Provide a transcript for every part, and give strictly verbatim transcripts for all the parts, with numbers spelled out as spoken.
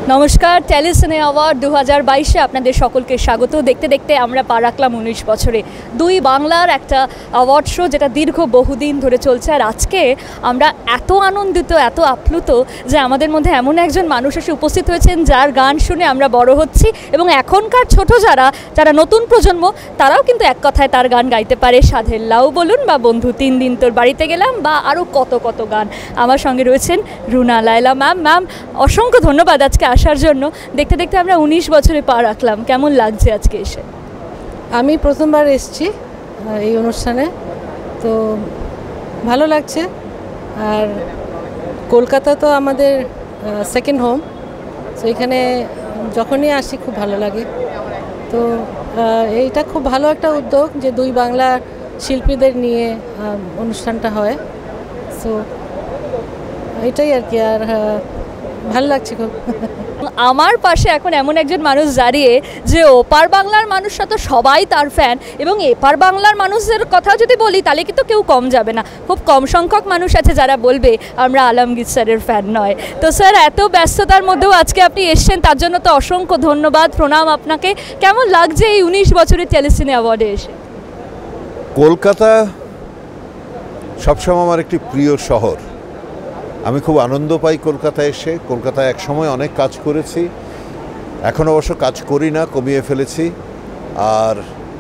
নমস্কার, telecine award দু হাজার বাইশে আপনাদের সকলকে স্বাগত। দেখতে দেখতে আমরা পা রাখলাম উনিশ বছরে। দুই বাংলার একটা অ্যাওয়ার্ড শো যেটা দীর্ঘ বহুদিন ধরে চলছে। আর আজকে আমরা এত আনন্দিত, এত আপ্লুত যে আমাদের মধ্যে এমন একজন মানুষ এসে উপস্থিত হয়েছেন যার গান শুনে আমরা বড় হচ্ছি, এবং এখনকার ছোট যারা যারা নতুন প্রজন্ম তারাও কিন্তু এক কথায় তার গান গাইতে পারে। সাধের লাউ বলুন, বা বন্ধু তিন দিন তোর বাড়িতে গেলাম, বা আরও কত কত গান। আমার সঙ্গে রয়েছেন রুনা লায়লা ম্যাম। ম্যাম, অসংখ্য ধন্যবাদ আজকে আসার জন্য। দেখতে দেখতে আমরা উনিশ বছরে পা রাখলাম, কেমন লাগছে আজকে এসে? আমি প্রথমবার এসেছি এই অনুষ্ঠানে, তো ভালো লাগছে। আর কলকাতা তো আমাদের সেকেন্ড হোম, তো এখানে যখনই আসি খুব ভালো লাগে। তো এইটা খুব ভালো একটা উদ্যোগ যে দুই বাংলার শিল্পীদের নিয়ে অনুষ্ঠানটা হয়। সো এটাই আর কি, আর ভালো লাগছে খুব। আমার পাশে এখন এমন একজন মানুষ দাঁড়িয়ে যে ওপার বাংলার মানুষরা তো সবাই তার ফ্যান, এবং এপার বাংলার মানুষের কথা যদি বলি তাহলে কিন্তু কেউ কম যাবে না। খুব কম সংখ্যক মানুষ আছে যারা বলবে আমরা আলমগীর স্যারের ফ্যান নয়। তো স্যার, এত ব্যস্ততার মধ্যেও আজকে আপনি এসছেন, তার জন্য তো অসংখ্য ধন্যবাদ, প্রণাম আপনাকে। কেমন লাগছে এই উনিশ বছরের টেলিসিনে অ্যাওয়ার্ডে এসে? কলকাতা সবসময় আমার একটি প্রিয় শহর। আমি খুব আনন্দ পাই কলকাতায় এসে। কলকাতায় এক সময় অনেক কাজ করেছি, এখন অবশ্য কাজ করি না, কমিয়ে ফেলেছি। আর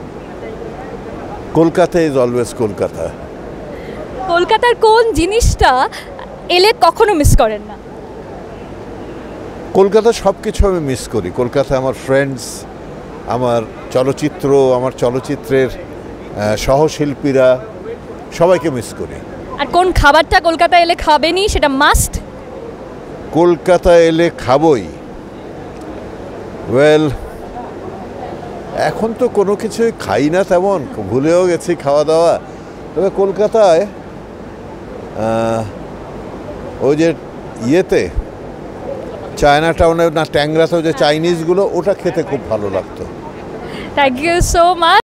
কলকাতা ইজ অলওয়েজ কলকাতা। কলকাতার কোন জিনিসটা এলে কখনো মিস করেন না? কলকাতা সব কিছু আমি মিস করি। কলকাতা আমার ফ্রেন্ডস, আমার চলচ্চিত্র, আমার চলচ্চিত্রের সহশিল্পীরা, সবাইকে মিস করি। আর কোন খাবারটা কলকাতা এলে খাবেনই, সেটা মাস্ট? কলকাতা এলে খাবই, ওয়েল এখন তো কোনো কিছুই খাই না তেমন, ভুলেও গেছি খাওয়া দাওয়া। তবে কলকাতায় ওই যে ইয়েতে চায়না টাউনে না ট্যাংরাতেও যে চাইনিজগুলো, ওটা খেতে খুব ভালো লাগতো। Thank you so much.